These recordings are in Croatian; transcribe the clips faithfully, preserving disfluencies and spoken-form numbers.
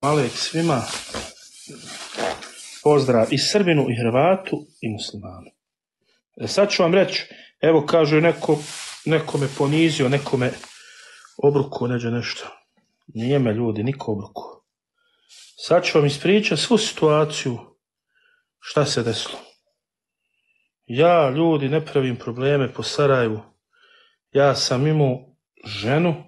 Alek svima, pozdrav i Srbinu, i Hrvatu, i muslimanu. E sad ću vam reći, evo kaže neko, neko me ponizio, neko me obrukuo, neđe nešto. Nije me ljudi, niko obrukuo. Sad ću vam ispričati svu situaciju, šta se desilo. Ja, ljudi, ne pravim probleme po Sarajevu. Ja sam imao ženu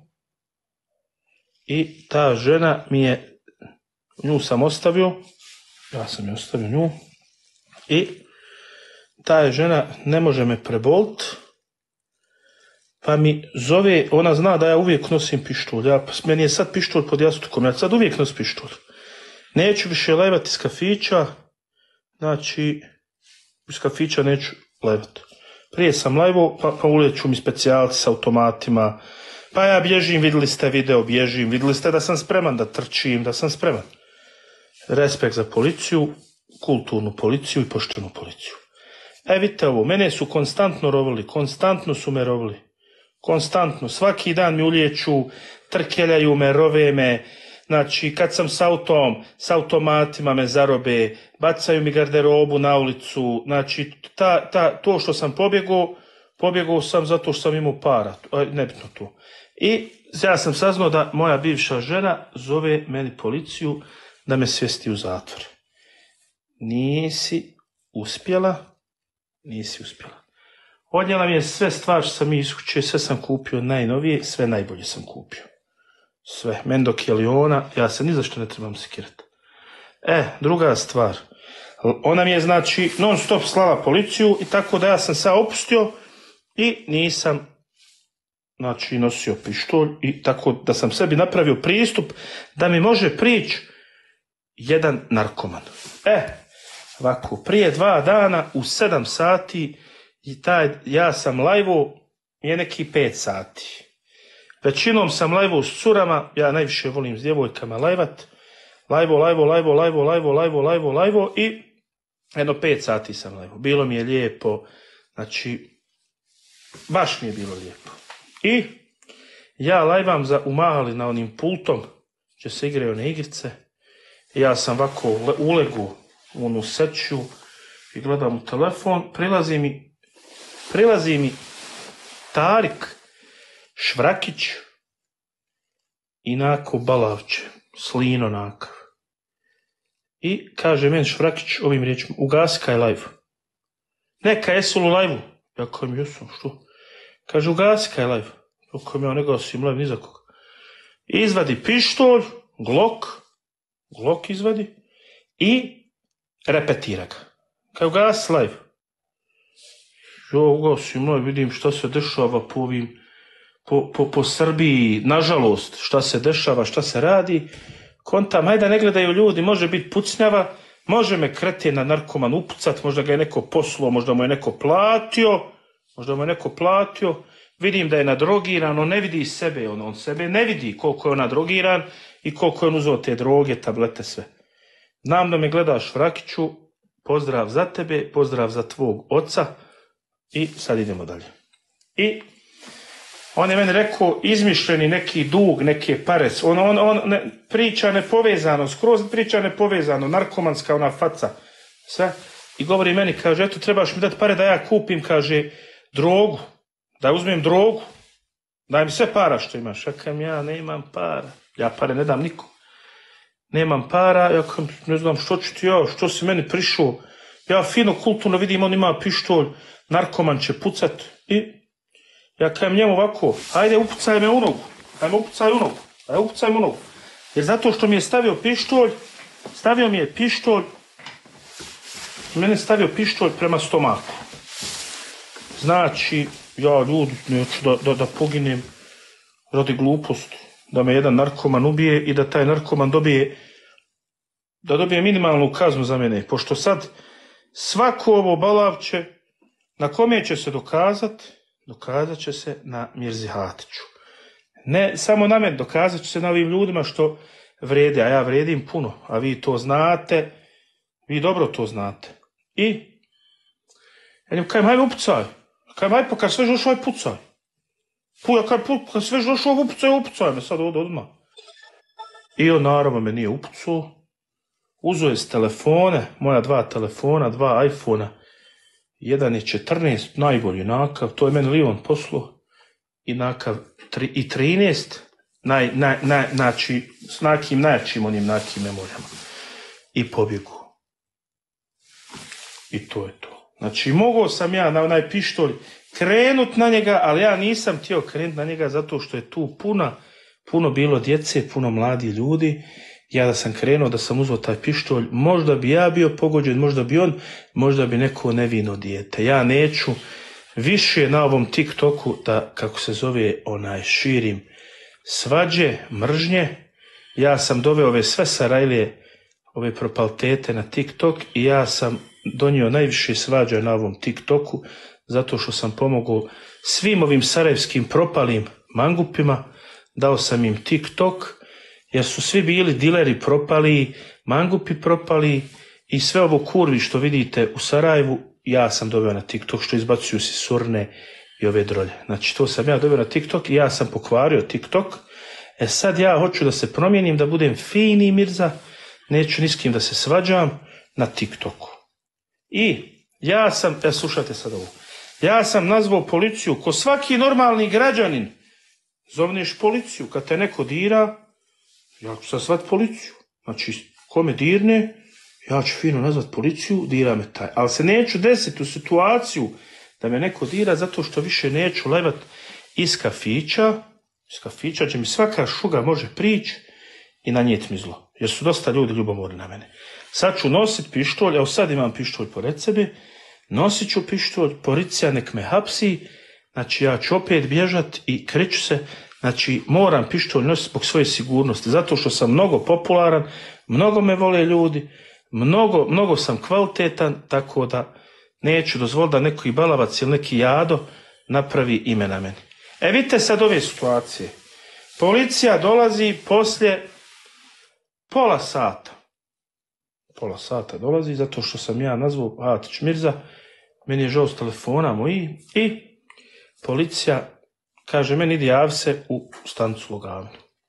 i ta žena mi je, nju sam ostavio, ja sam je ostavio nju i ta je žena ne može me prebolt, pa mi zove, ona zna da ja uvijek nosim pištolj, ja, meni je sad pištolj pod jastukom, ja sad uvijek nosim pištolj. Neću više lajvati iz kafića, znači iz kafića neću lajvati. Prije sam lajvo, pa, pa ulijeću mi specijalci s automatima, pa ja bježim, vidjeli ste video, bježim, vidjeli ste da sam spreman, da trčim, da sam spreman. Respekt za policiju, kulturnu policiju i poštenu policiju. E vidite ovo, mene su konstantno rovili, konstantno su me rovili. Konstantno, svaki dan mi ulijeću, trkeljaju me, rove me. Znači, kad sam s autom, s automatima me zarobe, bacaju mi garderobu na ulicu. Znači, ta, ta, to što sam pobjegao, pobjegao sam zato što sam imao para. Nebitno to. I ja sam saznao da moja bivša žena zove meni policiju da me svesti u zatvor. Nisi uspjela, nisi uspjela. Odnijela mi je sve stvari što sam iz kuće, sve sam kupio najnovije, sve najbolje sam kupio. Sve, meni dok je li ona, ja se ni za što ne trebam sekirati. E, druga stvar, ona mi je znači non stop slala policiju i tako da ja sam sad opustio i nisam znači nosio pištolj i tako da sam sebi napravio pristup da mi može prići jedan narkoman. E, ovako, prije dva dana u sedam sati i taj, ja sam lajvo je neki pet sati. Većinom sam lajvo s curama, ja najviše volim s djevojkama lajvat. Lajvo, lajvo, lajvo, lajvo, lajvo, lajvo, lajvo, lajvo i jedno pet sati sam lajvo. Bilo mi je lijepo, znači, baš mi je bilo lijepo. I ja lajvam za umahali na onim pultom, gdje se igraju one igrice. Ja sam ovako ulegu u onu seću i gledam u telefon, prilazi mi, prilazi mi Tarik Švrakić i nako Balavče, slino nakav. I kaže meni Švrakić ovim riječima, ugasi kaj live. Neka jesu li live-u? Ja kajem, jesam, što? Kaže, ugasi kaj live. Ja kajem, ja ne gasim live ni za koga. Izvadi pištolj, glok, glok izvadi i repetira ga. Kaj ugasi live. Ja ugasim live, vidim šta se dešava po ovim Po, po, po Srbiji, nažalost, šta se dešava, šta se radi, kontam, hajde ne gledaju ljudi, može biti pucnjava, može me kretina narkoman upucat, možda ga je neko poslo, možda mu je neko platio, možda mu je neko platio, vidim da je nadrogiran, on ne vidi sebe, on, on sebe ne vidi koliko je on nadrogiran i koliko je on uzeo te droge, tablete, sve. Znam da me gledaš, Vrakiću, pozdrav za tebe, pozdrav za tvog oca i sad idemo dalje. I on je meni rekao, izmišljeni neki dug, neke pare, on, on, on ne, priča nepovezano, skroz priča nepovezano, narkomanska ona faca, sve. I govori meni, kaže, eto, trebaš mi dati pare da ja kupim, kaže, drogu, da uzmem drogu, daj mi sve para što imaš. Ja kajem, ja nemam para, ja pare ne dam nikom. Nemam para, ja kajem, ne znam što ću ti ja, što si meni prišao. Ja fino, kulturno vidim, on ima pištolj, narkoman će pucat i ja kajem njemu ovako, ajde upucaj me u nogu, ajme upucaj u nogu, ajde upucaj me u nogu. Jer zato što mi je stavio pištolj, stavio mi je pištolj, mene stavio pištolj prema stomaku. Znači, ja ljudi, neću da, da, da poginem radi gluposti, da me jedan narkoman ubije i da taj narkoman dobije, da dobije minimalnu kaznu za mene. Pošto sad svako ovo Balavče, na kome će se dokazati, dokazat će se na Mirzi Hatiću. Ne samo na meni, dokazat će se na ovim ljudima što vrede, a ja vredim puno, a vi to znate, vi dobro to znate. I, ja njim kajem, hajme upucaj, kajem, hajme pa kad sve došao, hajme pucaj. Puja, kad sve došao, upucaj, upucaj me sad ovdje odmah. I on naravno me nije upucao. Uzeo je s telefone, moja dva telefona, dva iPhona. Jedan je četrnaest, najbolji nakav, to je meni Lion poslo. I nakav tri, i trinaest, naj, naj, naj, znači, s nakim najjačim onim nakim memorijama. I pobjegu. I to je to. Znači, mogao sam ja na onaj pištolj krenut na njega, ali ja nisam htio krenut na njega zato što je tu puna, puno bilo djece, puno mladi ljudi. Ja da sam krenuo, da sam uzeo taj pištolj, možda bi ja bio pogođen, možda bi on, možda bi neko nevino dijete. Ja neću više na ovom TikToku da, kako se zove, onaj, širim svađe, mržnje. Ja sam doveo ove sve Sarajlije, ove propalitete na TikTok i ja sam donio najviše svađa na ovom TikToku zato što sam pomogao svim ovim sarajevskim propalim mangupima, dao sam im TikTok jer su svi bili dileri propali, mangupi propali i sve ovo kurvi što vidite u Sarajevu ja sam doveo na TikTok, što izbacuju si surne i ove drolje. Znači to sam ja doveo na TikTok i ja sam pokvario TikTok. E sad ja hoću da se promijenim, da budem fini Mirza, neću ni s kim da se svađam na TikToku. I ja sam, e slušajte sad ovo, ja sam nazvao policiju, ko svaki normalni građanin, zovneš policiju, kad te neko dira, ja ću sad zvat policiju. Znači, ko me dirne, ja ću fino nazvat policiju, dira me taj. Ali se neću desiti u situaciju da me neko dira zato što više neću levat iz kafića, iz kafića gdje mi svaka šuga može prići i nanijeti mi zlo. Jer su dosta ljudi ljubomorni na mene. Sad ću nosit pištolj, evo sad imam pištolj pored sebe, nosit ću pištolj, policija nek me hapsi, znači ja ću opet bježat i kreću se, znači moram pištolj nositi zbog svoje sigurnosti, zato što sam mnogo popularan, mnogo me vole ljudi, mnogo, mnogo sam kvalitetan, tako da neću dozvoliti da neki balavac ili neki jado napravi ime na meni. E vidite sad ove situacije. Policija dolazi poslije pola sata. Pola sata dolazi zato što sam ja nazvao Atić Mirza, meni je žao s telefona moji i policija kaže meni idi javi se u stanicu Lugavnu.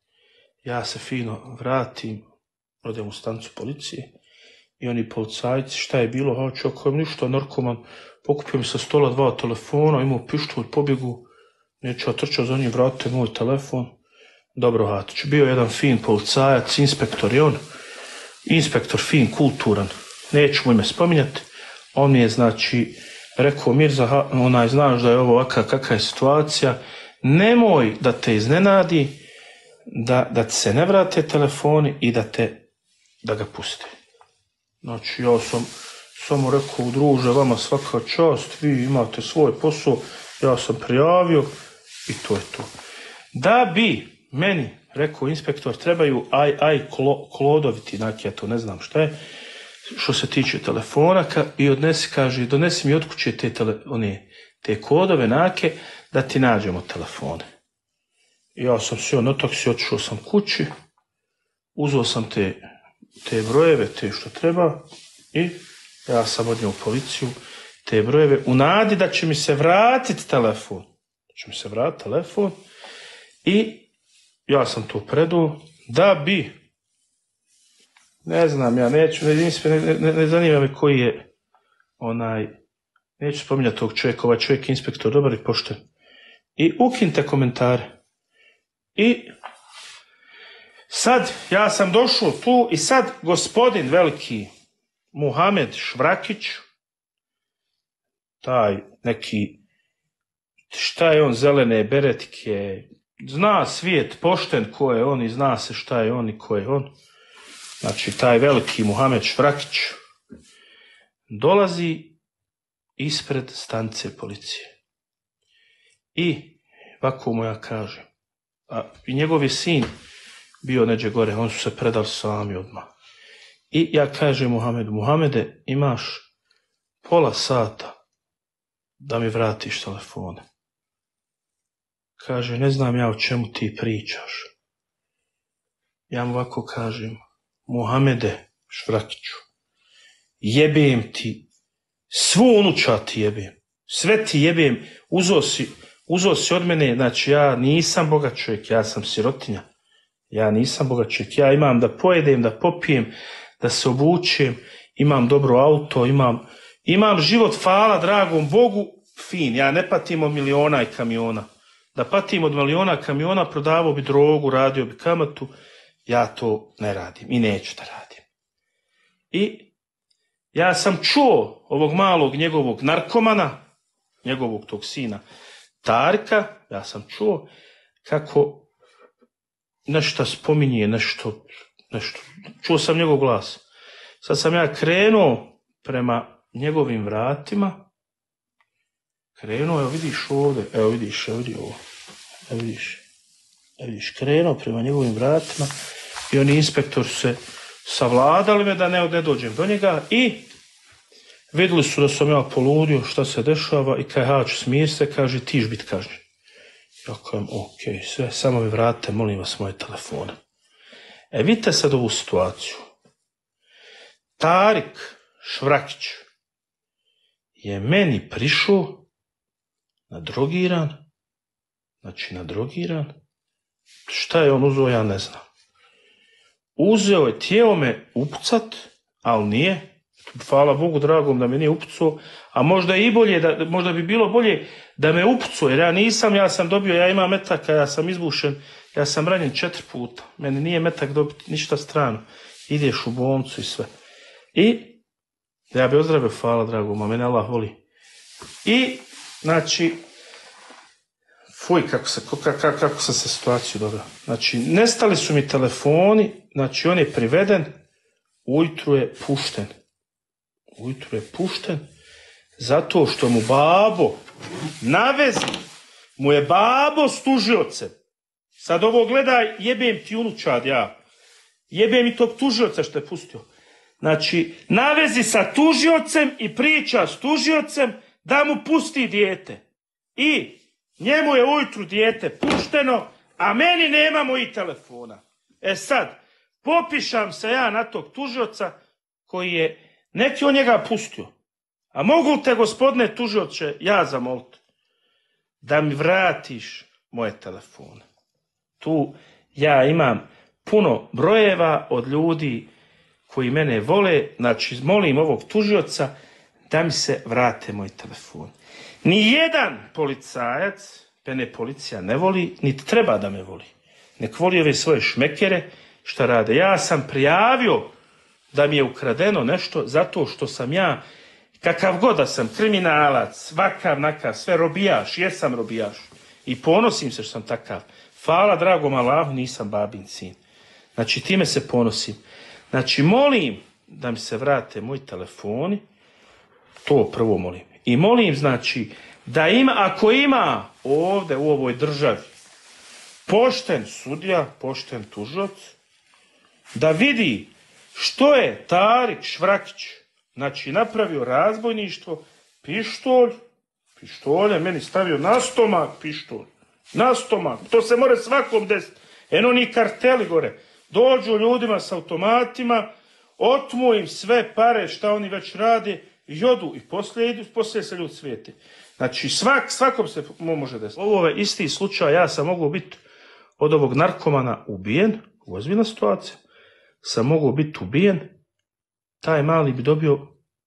Ja se fino vratim, odem u stanicu policije i oni policajci šta je bilo, hoću ako je ništa narkoman, pokupio mi sa stola dva telefona, imao pištolj, pobjegu, neću otrčao za njim, vratite moj telefon. Dobro, Atić, bio jedan fin policajac, inspektor je on, inspektor fin, kulturan, neću mu ime spominjati, on mi je znači rekao Mirza, onaj znaš da je ovo ovaka kakva je situacija, nemoj da te iznenadi, da, da ti se ne vrate telefoni i da te, da ga puste. Znači ja sam samo rekao, druže, vama svaka čast, vi imate svoj posao, ja sam prijavio i to je to. Da bi meni, rekao inspektor, trebaju aj, aj klo, klodovi ti, ja to ne znam šta je, što se tiče telefona, ka, i odnesi, kaže, donesi mi od kuće te, tele, one, te kodove nake, da ti nađemo telefone. Ja sam sjeo na taksi, otišao sam kući, uzeo sam te, te brojeve, te što treba, i ja sam odnio u policiju te brojeve, u nadi da će mi se vratiti telefon. Da će mi se vratiti telefon, i ja sam to predao, da bi, ne znam, ja neću, ne, ne, ne, ne zanima me koji je onaj, neću spominjati tog čovjeka, ovaj čovjek inspektor, dobar i pošten. I ukinite komentare. I sad, ja sam došao tu i sad gospodin veliki Muhamed Švrakić, taj neki, šta je on, zelene beretike, zna svijet pošten ko je on i zna se šta je on i ko je on. Znači, taj veliki Muhamed Švrakić dolazi ispred stanice policije. I ovako mu ja kažem, a i njegov je sin bio neđe gore, on su se predali sami odmah. I ja kažem Muhamedu, Muhamede, imaš pola sata da mi vratiš telefone. Kaže, ne znam ja o čemu ti pričaš. Ja mu ovako kažem, Muhamede Švrakiću, jebem ti, svu unuča ti jebem, sve ti jebem, uzo si, uzo si od mene, znači ja nisam bogat čovjek, ja sam sirotinja, Ja nisam bogaček, ja imam da pojedem, da popijem, da se obučem, imam dobro auto, imam, imam život, hvala dragom Bogu, fin, ja ne patim od miliona i kamiona. Da patim od miliona kamiona, prodavao bi drogu, radio bi kamatu, ja to ne radim i neću da radim. I ja sam čuo ovog malog njegovog narkomana, njegovog tog sina Tarika, ja sam čuo kako nešto spominje, nešto, nešto, čuo sam njegov glas. Sad sam ja krenuo prema njegovim vratima, krenuo, evo vidiš ovdje, evo vidiš, evo vidi ovo, evo vidiš, evo vidiš, krenuo prema njegovim vratima i oni inspektor se savladali me da ne, ne dođem do njega i vidjeli su da sam ja poludio šta se dešava i kaj hač smije se, kaže tiš bit kažnjen. Ja kažem, ok, sve, samo mi vratite, molim vas, moje telefone. E, vidite sad ovu situaciju. Tarik Švrakić je meni prišao nadrogiran, znači nadrogiran, šta je on uzeo, ja ne znam. Uzeo je, tijelo me upucat, ali nije. Hvala Bogu dragom da me nije upucao, a možda i bolje, da, možda bi bilo bolje da me upucao, jer ja nisam, ja sam dobio, ja imam metaka, ja sam izbušen, ja sam ranjen četiri puta. Meni nije metak dobiti ništa strano. Ideš u bolnicu i sve. I ja bi ozdravio, hvala dragom, a mene Allah voli. I, znači, fuj, kako, se, kako, kako sam se situaciju dobio. Znači, nestali su mi telefoni, znači on je priveden, ujutru je pušten. Ujutru je pušten zato što mu babo na vezi, mu je babo s tužiocem. Sad ovo gledaj, jebem ti unučad ja. Jebem i tog tužioca što je pustio. Znači, na vezi sa tužiocem i priča s tužiocem da mu pusti dijete. I njemu je ujutru dijete pušteno, a meni nema mojih telefona. E sad, popišam se ja na tog tužioca koji je neki on njega pustio. A mogu te, gospodine tužioče, ja zamoliti da mi vratiš moje telefone. Tu ja imam puno brojeva od ljudi koji mene vole, znači molim ovog tužioca da mi se vrate moj telefon. Nijedan policajac, mene policija ne voli, niti treba da me voli. Nek voli ove svoje šmekere, šta rade. Ja sam prijavio da mi je ukradeno nešto zato što sam ja, kakav god da sam, kriminalac, vakav, nakav, sve robijaš, jesam robijaš. I ponosim se što sam takav. Hvala dragom Allahu, nisam babin sin. Znači, time se ponosim. Znači, molim da mi se vrate moji telefoni, to prvo molim. I molim, znači, da ima, ako ima ovdje u ovoj državi pošten sudija, pošten tužilac, da vidi što je Tarik Švrakić, znači, napravio razbojništvo, pištolj, pištolje, meni stavio na stomak pištolj, na stomak, to se more svakom desiti. Eno ni karteli gore, dođu ljudima s automatima, otmu im sve pare šta oni već rade, i odu i poslije idu, poslije se ljudi svijete. Znači, svak, svakom se može desiti. Ovo je isti slučaj, ja sam mogao biti od ovog narkomana ubijen, ozbiljna situacija, sam mogao biti ubijen, taj mali bi dobio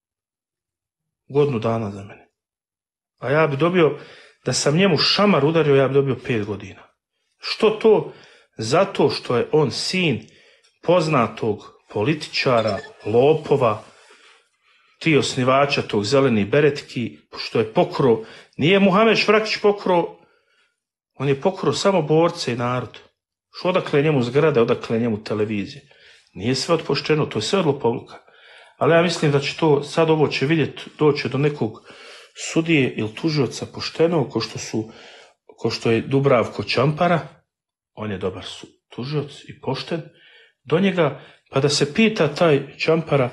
godinu dana za mene. A ja bi dobio, da sam njemu šamar udario, ja bi dobio pet godina. Što to? Zato što je on sin poznatog političara, lopova, ti osnivača tog zeleni beretki, što je pokro, nije Muhamed Švrakić pokro, on je pokro samo borce i narod. Što odakle njemu zgrade, odakle njemu televizije. Nije sve otpošteno, to je sve od lopovluka. Ali ja mislim da će to, sad ovo će vidjeti, doći do nekog sudije ili tužioca pošteno, ko što su, ko što je Dubravko Čampara, on je dobar tužioc i pošten, do njega, pa da se pita taj Čampara,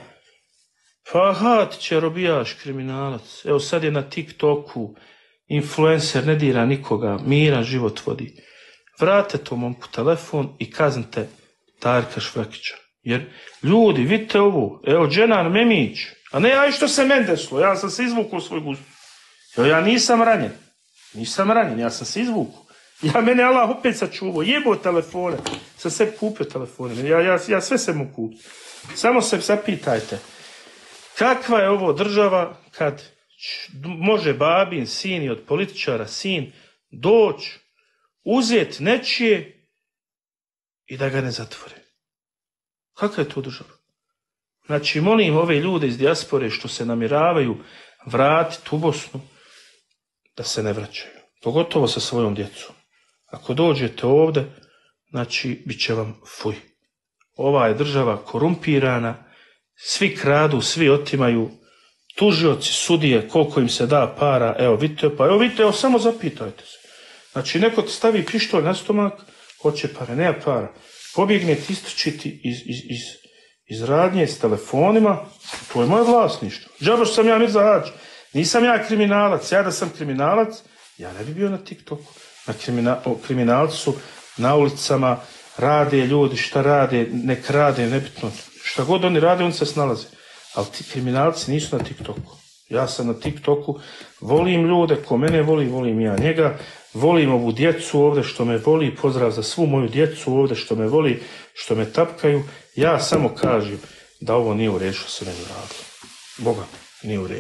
Fahat će robijaš, kriminalac, evo sad je na TikToku, influencer, ne dira nikoga, miran život vodi. Vrate to momku telefon i kaznite Tarika Švrakića. Jer ljudi, vidite ovo, evo Dženan Memić, a ne aj što se meni desilo, ja sam se izvukao svoj gust. Jo, ja nisam ranjen, nisam ranjen, ja sam se izvukao. Ja, mene Allah opet sačuvao, jebo telefone. Sam sebi kupio telefone, ja, ja, ja sve se mogu kupiti. Samo se zapitajte, kakva je ovo država kad može babin sin i od političara sin doći, uzeti nečije i da ga ne zatvore. Kakva je to država? Znači, molim ove ljude iz dijaspore što se namjeravaju vratiti u Bosnu, da se ne vraćaju. Pogotovo sa svojom djecom. Ako dođete ovdje, znači, bit će vam fuj. Ova je država korumpirana, svi kradu, svi otimaju, tužioci, sudije, koliko im se da para, evo vidite, pa evo vidite, evo samo zapitajte se. Znači, neko ti stavi pištolj na stomak, hoće pare, nema para. Pobjegne ti istrčiti iz, iz, iz, iz radnje s telefonima, to je moje vlasništvo. Džaba što sam ja Mirza Hadži, nisam ja kriminalac, ja da sam kriminalac, ja ne bi bio na TikToku. Na krimina, kriminalci su na ulicama, rade ljudi, šta rade, nek rade, nebitno. Šta god oni rade, oni se snalaze. Ali ti kriminalci nisu na TikToku. Ja sam na TikToku, volim ljude, ko mene voli, volim ja njega, volim ovu djecu ovdje što me voli, pozdrav za svu moju djecu ovdje što me voli, što me tapkaju. Ja samo kažem da ovo nije u redu što se meni radilo. Boga mi, nije u redu.